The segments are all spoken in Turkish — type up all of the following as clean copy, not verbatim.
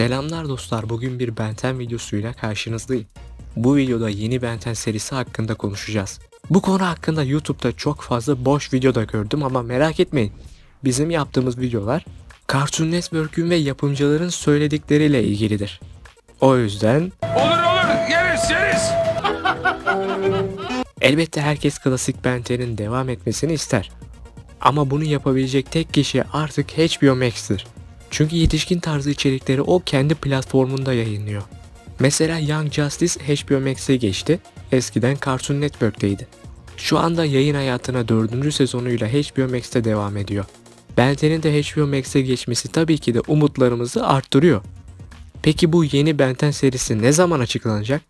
Selamlar dostlar, bugün bir Ben 10 videosuyla karşınızdayım. Bu videoda yeni Ben 10 serisi hakkında konuşacağız. Bu konu hakkında YouTube'da çok fazla boş video da gördüm ama merak etmeyin. Bizim yaptığımız videolar Cartoon Network'ün ve yapımcıların söyledikleriyle ilgilidir. O yüzden... Olur yeriz. Elbette herkes klasik Ben 10'in devam etmesini ister. Ama bunu yapabilecek tek kişi artık HBO Max'tir. Çünkü yetişkin tarzı içerikleri o kendi platformunda yayınlıyor. Mesela Young Justice HBO Max'e geçti, eskiden Cartoon Network'teydi. Şu anda yayın hayatına 4. sezonuyla HBO Max'te devam ediyor. Ben 10'in de HBO Max'e geçmesi tabii ki de umutlarımızı arttırıyor. Peki bu yeni Ben 10 serisi ne zaman açıklanacak?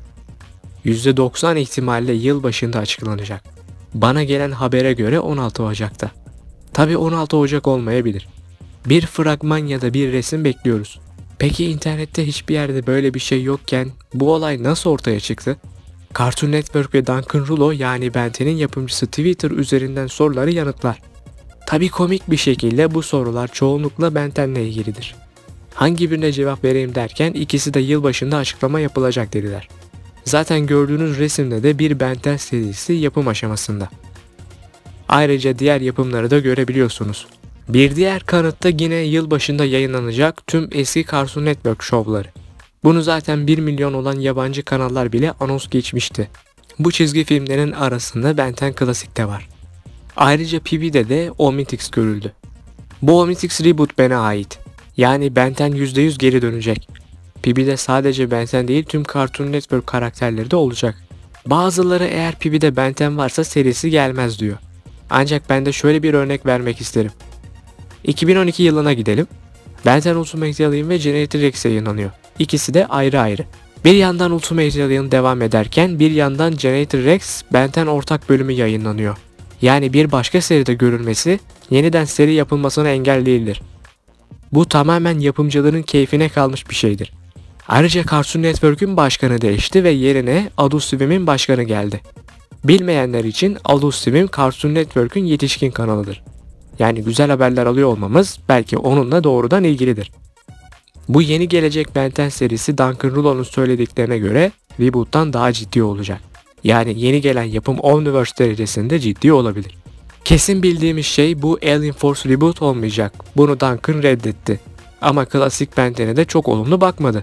%90 ihtimalle yıl başında açıklanacak. Bana gelen habere göre 16 Ocak'ta. Tabii 16 Ocak olmayabilir. Bir fragman ya da bir resim bekliyoruz. Peki internette hiçbir yerde böyle bir şey yokken bu olay nasıl ortaya çıktı? Cartoon Network ve Duncan Rouleau yani Ben 10'in yapımcısı Twitter üzerinden soruları yanıtlar. Tabii komik bir şekilde bu sorular çoğunlukla Ben 10'le ilgilidir. Hangi birine cevap vereyim derken ikisi de yılbaşında açıklama yapılacak dediler. Zaten gördüğünüz resimde de bir Ben 10 serisi yapım aşamasında. Ayrıca diğer yapımları da görebiliyorsunuz. Bir diğer kanıtta yine yılbaşında yayınlanacak tüm eski Cartoon Network şovları. Bunu zaten 1 milyon olan yabancı kanallar bile anons geçmişti. Bu çizgi filmlerin arasında Ben 10 Classic de var. Ayrıca PB'de de Omnitrix görüldü. Bu Omnitrix Reboot bana ait. Yani Ben 10 %100 geri dönecek. PB'de sadece Ben 10 değil tüm Cartoon Network karakterleri de olacak. Bazıları eğer PB'de Ben 10 varsa serisi gelmez diyor. Ancak ben de şöyle bir örnek vermek isterim. 2012 yılına gidelim. Ben 10 Ultimate Alien ve Generator Rex yayınlanıyor. İkisi de ayrı ayrı. Bir yandan Ultimate Alien devam ederken bir yandan Generator Rex Ben 10 ortak bölümü yayınlanıyor. Yani bir başka seride görülmesi yeniden seri yapılmasına engel değildir. Bu tamamen yapımcıların keyfine kalmış bir şeydir. Ayrıca Cartoon Network'ün başkanı değişti ve yerine Adult Swim'in başkanı geldi. Bilmeyenler için Adult Swim Cartoon Network'ün yetişkin kanalıdır. Yani güzel haberler alıyor olmamız belki onunla doğrudan ilgilidir. Bu yeni gelecek Ben 10 serisi Duncan Rouleau'nun söylediklerine göre Reboot'tan daha ciddi olacak. Yani yeni gelen yapım Omniverse derecesinde ciddi olabilir. Kesin bildiğimiz şey bu Alien Force Reboot olmayacak. Bunu Duncan reddetti. Ama klasik Ben 10'e de çok olumlu bakmadı.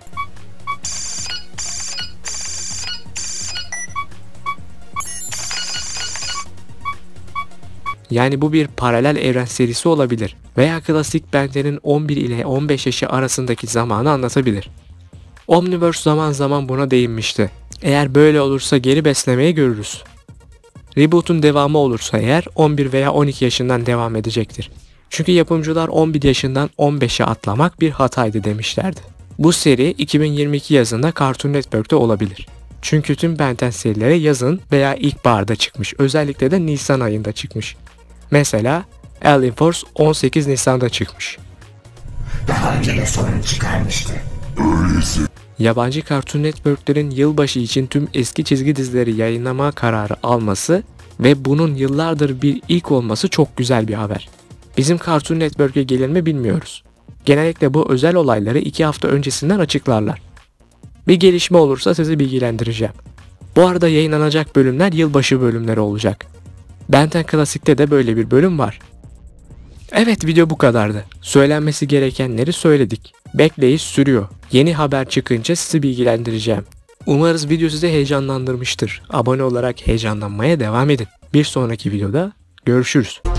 Yani bu bir paralel evren serisi olabilir veya klasik Ben 10'in 11 ile 15 yaşı arasındaki zamanı anlatabilir. Omniverse zaman zaman buna değinmişti. Eğer böyle olursa geri beslemeyi görürüz. Reboot'un devamı olursa eğer 11 veya 12 yaşından devam edecektir. Çünkü yapımcılar 11 yaşından 15'e atlamak bir hataydı demişlerdi. Bu seri 2022 yazında Cartoon Network'te olabilir. Çünkü tüm Ben 10 serileri yazın veya ilkbaharda çıkmış. Özellikle de Nisan ayında çıkmış. Mesela Alien Force 18 Nisan'da çıkmış. Daha önce de sorun çıkarmıştı. Öyleyse. Yabancı Cartoon Network'lerin yılbaşı için tüm eski çizgi dizileri yayınlama kararı alması ve bunun yıllardır bir ilk olması çok güzel bir haber. Bizim Cartoon Network'e gelir mi bilmiyoruz. Genellikle bu özel olayları 2 hafta öncesinden açıklarlar. Bir gelişme olursa sizi bilgilendireceğim. Bu arada yayınlanacak bölümler yılbaşı bölümleri olacak. Ben 10 Classic'te de böyle bir bölüm var. Evet, video bu kadardı. Söylenmesi gerekenleri söyledik. Bekleyiş sürüyor. Yeni haber çıkınca sizi bilgilendireceğim. Umarız video sizi heyecanlandırmıştır. Abone olarak heyecanlanmaya devam edin. Bir sonraki videoda görüşürüz.